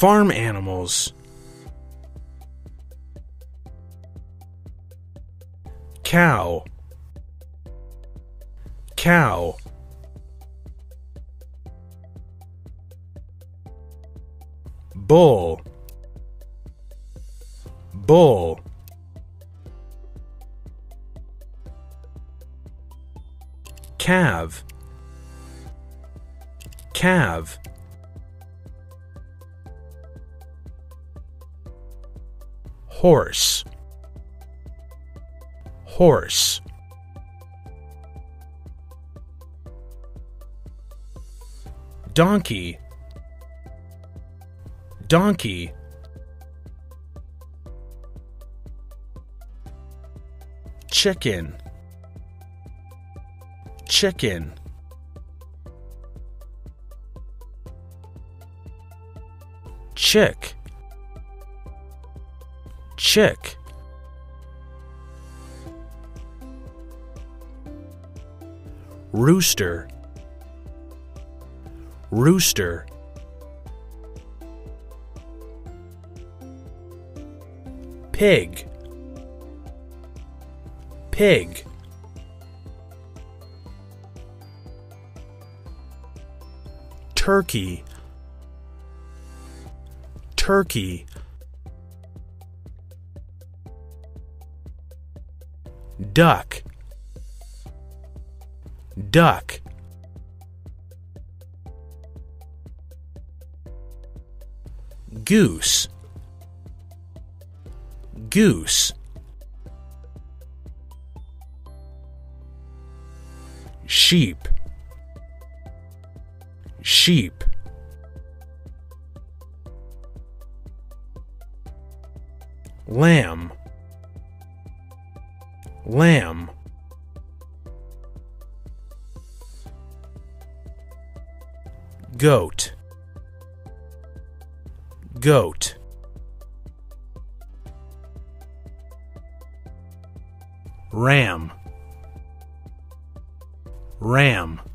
Farm animals. Cow, cow. Bull, bull. Calf, calf. Horse, horse. Donkey, donkey. Chicken, chicken. Chick, chick. Rooster, rooster. Pig, pig. Turkey, turkey. Duck, duck. Goose, goose. Sheep, sheep. Lamb, lamb. Goat, goat. Ram, ram.